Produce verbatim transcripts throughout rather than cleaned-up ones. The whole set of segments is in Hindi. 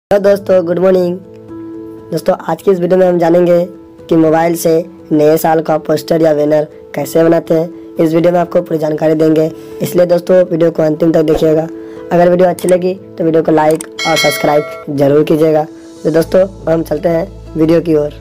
हेलो दोस्तों, गुड मॉर्निंग। दोस्तों, आज की इस वीडियो में हम जानेंगे कि मोबाइल से नए साल का पोस्टर या बैनर कैसे बनाते हैं। इस वीडियो में आपको पूरी जानकारी देंगे, इसलिए दोस्तों वीडियो को अंतिम तक देखिएगा। अगर वीडियो अच्छी लगी तो वीडियो को लाइक और सब्सक्राइब जरूर कीजिएगा। तो दोस्तों हम चलते हैं वीडियो की ओर।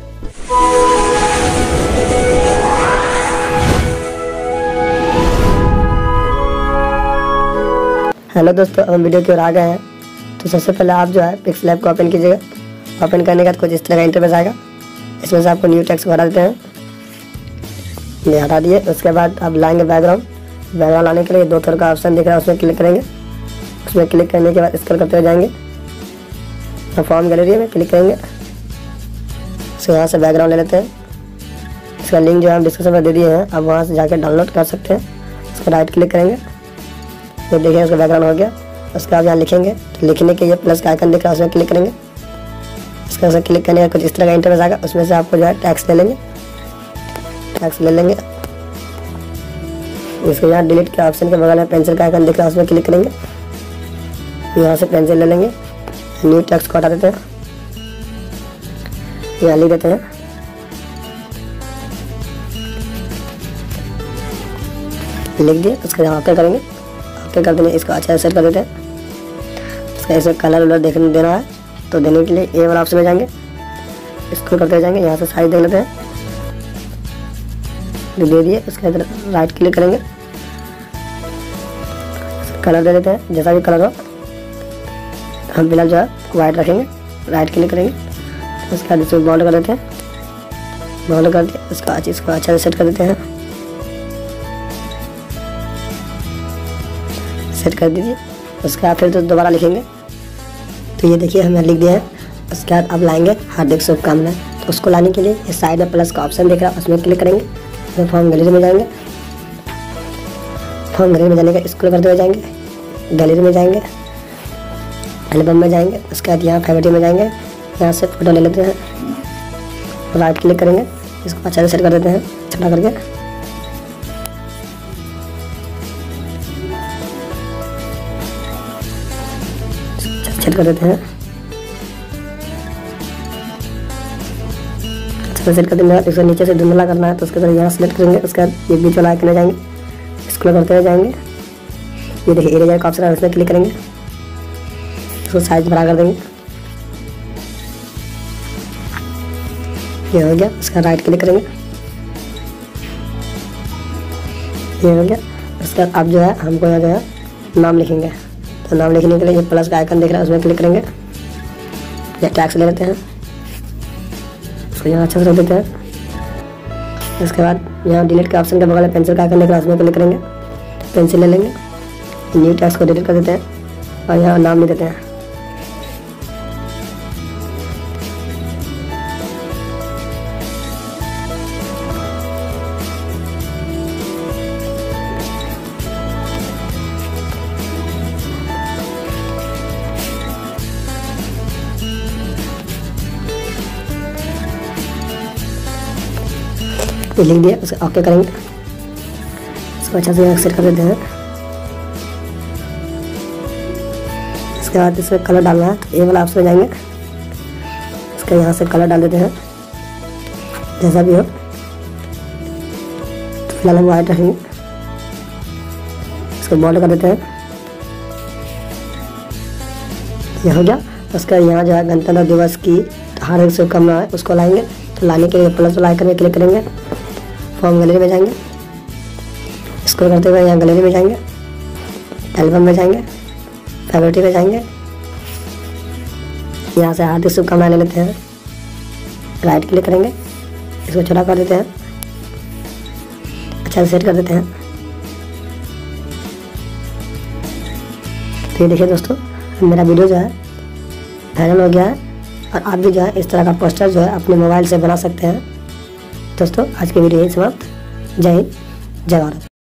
हेलो दोस्तों, हम वीडियो की ओर आ गए हैं। तो सबसे पहले आप जो है पिक्सल ऐप को ओपन कीजिएगा। ओपन करने के बाद कुछ इस तरह का इंटरफेस आएगा। इसमें से आपको न्यू टेक्स्ट को हटा देते हैं, ये हटा दिए। उसके बाद आप लाएंगे बैकग्राउंड। बैकग्राउंड लाने के लिए दो तरह का ऑप्शन दिख रहा है, उसमें क्लिक करेंगे। उसमें क्लिक करने के बाद स्क्रॉल करते हुए जाएंगे तो फॉर्म गैलरी में क्लिक करेंगे। तो यहाँ से बैकग्राउंड ले लेते हैं। इसका लिंक जो है हम डिस्क्रिप्शन में दे दिए हैं, आप वहाँ से जाकर डाउनलोड कर सकते हैं। उसका राइट क्लिक करेंगे तो देखिए उसका बैकग्राउंड हो गया। उसके बाद यहाँ लिखेंगे तो लिखने के लिए प्लस का आइकन दिख रहा है, उसमें क्लिक करेंगे। उसके बाद क्लिक करने का कुछ इस तरह का इंटरफेस आएगा। उसमें से आपको जो है टैक्स ले लेंगे, टैक्स ले लेंगे। इसको यहाँ डिलीट के ऑप्शन के बगल में पेंसिल का आइकन दिख रहा है, उसमें क्लिक करेंगे। यहाँ से पेंसिल ले लेंगे, न्यू टेक्स्ट को हटा देते हैं, यहाँ लिख देते हैं। लिख दिए। उसके यहाँ ओके करेंगे। ओके कर देंगे, इसको अच्छा से सेट कर देते हैं। इसका इसमें कलर वलर देखने देना है तो देने के लिए ए वाला ऑप्शन में जाएंगे, इसको करते जाएंगे। यहाँ से साइज देख लेते हैं, दे दिए। उसके अंदर राइट क्लिक करेंगे, कलर दे देते हैं जैसा भी कलर हो। हम फिलहाल जो है वाइट रखेंगे, राइट क्लिक करेंगे। उसके बाद इसमें बॉन्ड कर देते हैं, बॉन्ड कर दिए। इसका अच्छी इसको अच्छा से सेट कर देते हैं, सेट कर दीजिए। उसके बाद फिर तो दोबारा लिखेंगे तो ये देखिए हमने लिख दिया है। उसके बाद आप लाएंगे हार्दिक शुभकामनाएं। तो उसको लाने के लिए इस साइड में प्लस का ऑप्शन दिख रहा है, उसमें क्लिक करेंगे। फिर फॉर्म गैलरी में जाएंगे, फॉर्म गैलरी में जाने का स्क्रॉल करते हुए जाएंगे, गैलरी में जाएंगे, एल्बम में जाएंगे। उसके बाद यहाँ फेवरेट में जाएंगे, यहाँ से फोटो ले लेते हैं, राइट क्लिक करेंगे। इसको अच्छा से सेट कर देते हैं छोटा करके। सेट कर देते हैं, अच्छा सेट कर देने के बाद इसको नीचे से धुंधला करना है तो उसके बाद यहाँ सेलेक्ट करेंगे। उसके बाद ये बीच वाला आइकन जाएंगे, स्क्रॉल करते हुए जाएंगे। ये देखिए इरेजर का ऑप्शन है, उसमें क्लिक करेंगे। इसको साइज बड़ा कर देंगे, ये हो गया। उसका राइट क्लिक करेंगे, ये हो गया। उसके बाद आप जो है हमको यहाँ जो है नाम लिखेंगे। तो नाम लिखने के लिए ये प्लस का आइकन दिख रहा है, उसमें क्लिक करेंगे। ये टैक्स ले लेते हैं, उसको यहाँ अच्छा से रख देते हैं। उसके बाद यहाँ डिलीट के ऑप्शन के बगल में पेंसिल का आइकन दिख रहा है, उसमें क्लिक करेंगे। पेंसिल ले लेंगे, न्यू टैक्स को डिलीट कर देते हैं और यहाँ नाम लिख देते हैं। ये लिख दिया। उसको ओके करेंगे, इसको अच्छा से सेट कर देते हैं। इसके बाद इसमें कलर डालना है तो ये वाला ऑप्शन में जाएंगे। इसका यहाँ से कलर डाल देते हैं जैसा भी हो। तो फिलहाल हम वाइट रखेंगे, इसको बॉन्ड कर देते हैं, ये हो गया। उसका यहाँ जो है गणतंत्र दिवस की हार्दिक शुभकामनाएं, उसको लाएंगे। तो लाने के लिए प्लस वाला आइकन में क्लिक करेंगे, फॉर्म गैलरी में जाएंगे, स्क्रॉल करते हुए यहाँ गैलरी में जाएंगे, एल्बम में जाएंगे, फेवरेट में जाएंगे। यहाँ से हार्दिक शुभकामनाएं ले लेते हैं, राइट क्लिक करेंगे, इसको छोटा कर देते हैं, अच्छा से सेट कर देते हैं। तो ये देखिए दोस्तों, मेरा वीडियो जो है वायरल हो गया है और आप भी जो है इस तरह का पोस्टर जो है अपने मोबाइल से बना सकते हैं। दोस्तों आज की वीडियो यही समाप्त। जय हिंद, जय भारत।